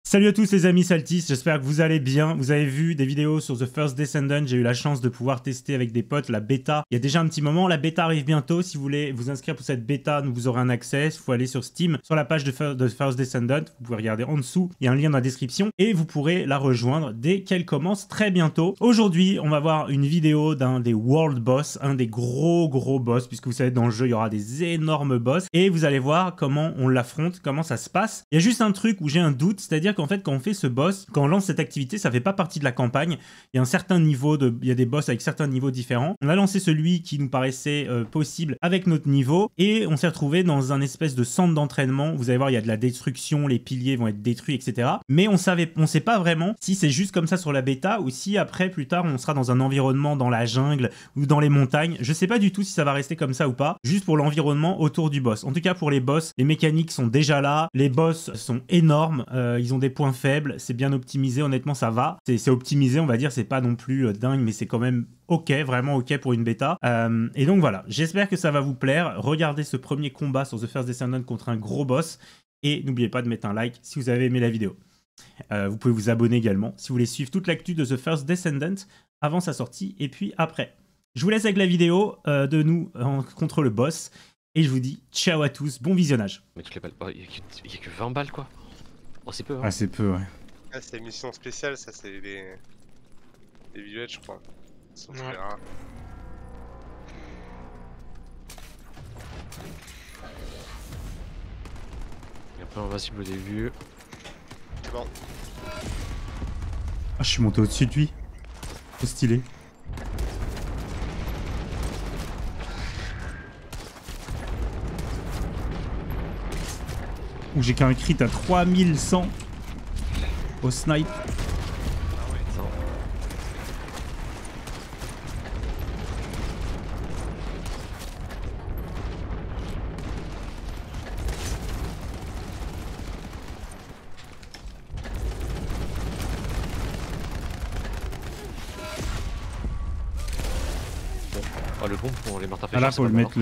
Salut à tous les amis Saltis, j'espère que vous allez bien. Vous avez vu des vidéos sur The First Descendant, j'ai eu la chance de pouvoir tester avec des potes la bêta. Il y a déjà un petit moment, la bêta arrive bientôt. Si vous voulez vous inscrire pour cette bêta, vous aurez un accès. Il faut aller sur Steam, sur la page de First Descendant. Vous pouvez regarder en dessous, il y a un lien dans la description. Et vous pourrez la rejoindre dès qu'elle commence très bientôt. Aujourd'hui, on va voir une vidéo d'un des World Boss, un des gros boss, puisque vous savez dans le jeu, il y aura des énormes boss. Et vous allez voir comment on l'affronte, comment ça se passe. Il y a juste un truc où j'ai un doute, c'est-à-dire qu'en fait, quand on fait ce boss, quand on lance cette activité, ça fait pas partie de la campagne. Il y a un certain niveau il y a des boss avec certains niveaux différents. On a lancé celui qui nous paraissait possible avec notre niveau et on s'est retrouvé dans un espèce de centre d'entraînement. Vous allez voir, il y a de la destruction, les piliers vont être détruits, etc. Mais on sait pas vraiment si c'est juste comme ça sur la bêta ou si après, plus tard, on sera dans un environnement dans la jungle ou dans les montagnes. Je sais pas du tout si ça va rester comme ça ou pas, juste pour l'environnement autour du boss. En tout cas, pour les boss, les mécaniques sont déjà là. Les boss sont énormes. Ils ont des points faibles, c'est bien optimisé, honnêtement ça va. C'est optimisé, on va dire, c'est pas non plus dingue, mais c'est quand même ok, vraiment ok pour une bêta. Et donc voilà, j'espère que ça va vous plaire. Regardez ce premier combat sur The First Descendant contre un gros boss. Et n'oubliez pas de mettre un like si vous avez aimé la vidéo. Vous pouvez vous abonner également si vous voulez suivre toute l'actu de The First Descendant avant sa sortie et puis après. Je vous laisse avec la vidéo de nous contre le boss. Et je vous dis ciao à tous, bon visionnage. Mais toutes les balles, il y a que 20 balles quoi. Oh c'est peu hein. Ah c'est peu ouais. Ah c'est mission spéciale, ça c'est des visuels je crois. Ils sont très rares. Il est un peu invincible au début. C'est bon. Ah je suis monté au-dessus de lui. Trop stylé. Où j'ai qu'un crit à 3100 au snipe. Ah ouais, ça. Bon. Oh le bon pour les marteaux à Ah là faut le mettre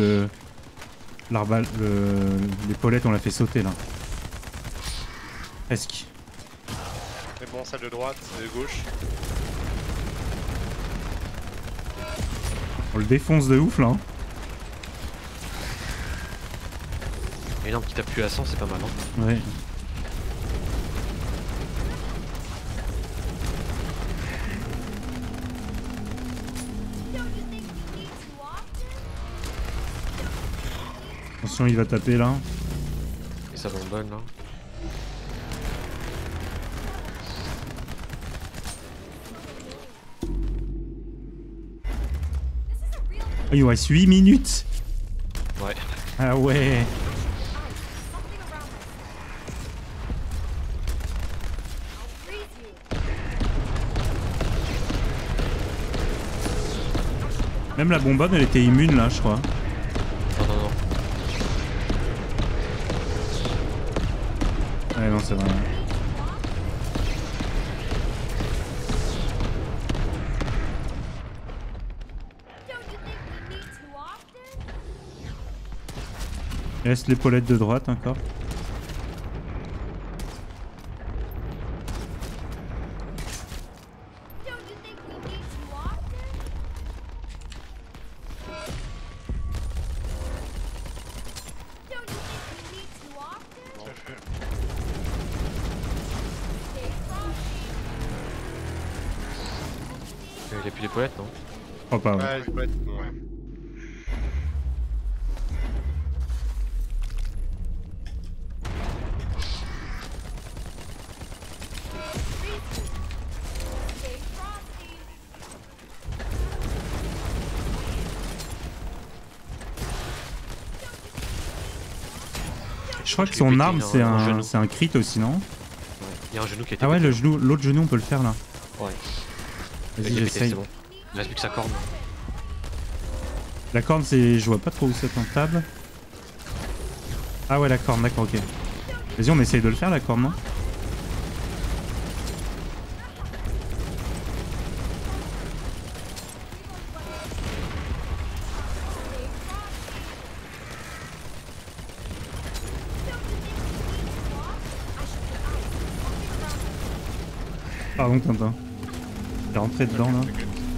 l'épaulette on l'a fait sauter là. Presque. Mais bon, celle de droite, de gauche. On le défonce de ouf là. Hein. Et là un petit appui à 100 c'est pas mal hein. Ouais. Attention il va taper là. Et ça bonne là. Oh, il nous reste 8 minutes. Ouais. Ah ouais. Même la bonbonne elle était immune là je crois. Non. Ouais non c'est vrai. Il reste l'épaulette de droite encore. Il a plus d'épaulettes non? Je crois pas ouais. Ouais, je peux être. Ouais. Je crois que son arme c'est un crit aussi non? Ouais. Il y a un genou qui a été Ah ouais pété. le genou, l'autre genou on peut le faire là. Ouais. Vas-y Il a pété, j'essaye. c'est bon. Il reste plus que sa corne. La corne c'est... je vois pas trop où c'est en table. Ah ouais la corne d'accord ok. Vas-y on essaye de le faire la corne non? Pardon, Tintin. T'es rentré dedans là.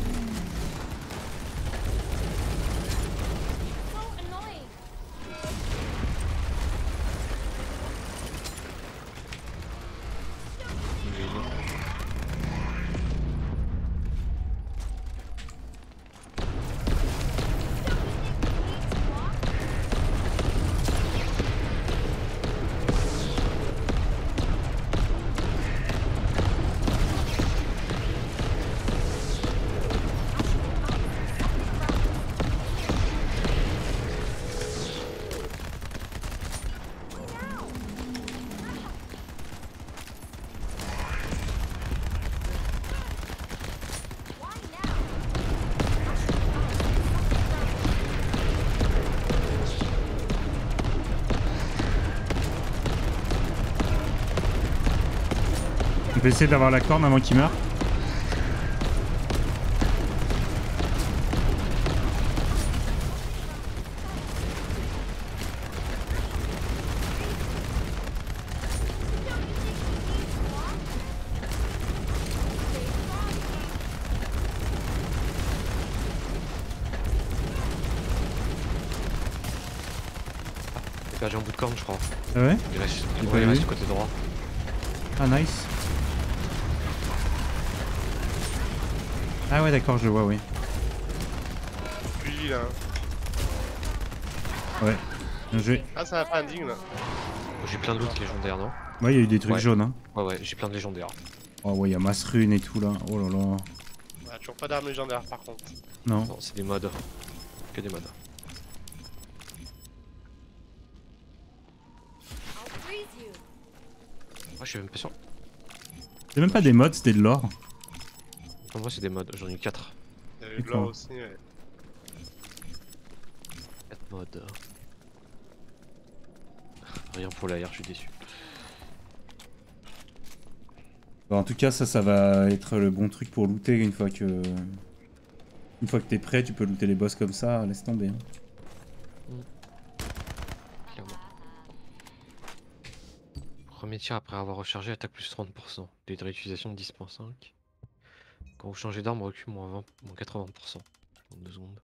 On peut essayer d'avoir la corne avant qu'il meure. J'ai perdu un bout de corne, je crois. Ah ouais? Il reste, J'ai ouais, pas il vu. reste du côté droit. Ah nice. Ah ouais d'accord, je vois, oui. Lui là. Ouais. Bien joué. Ah, ça va pas un digne là. J'ai plein de loot légendaires, non? Ouais, il y a eu des trucs Ouais. jaunes, hein. Ouais, j'ai plein de légendaires. Oh ouais, il y a masse rune et tout là. Oh là là. Ah, toujours pas d'armes légendaires par contre. Non. Non, c'est des mods. Que des mods. Moi, je suis même pas sûr. C'est même pas des mods, c'était de l'or. Pour moi, c'est des mods. J'en ai eu 4. Il y avait de D'accord. l'or aussi, ouais. 4 mods. Rien pour l'AR, je suis déçu. Bon, en tout cas, ça va être le bon truc pour looter une fois que... Une fois que t'es prêt, tu peux looter les boss comme ça, laisse tomber. Hein. Clairement. Premier tir après avoir rechargé, attaque plus 30%. Délai de réutilisation 10.5. Quand vous changez d'arme, recul moins 80%. En 2 secondes.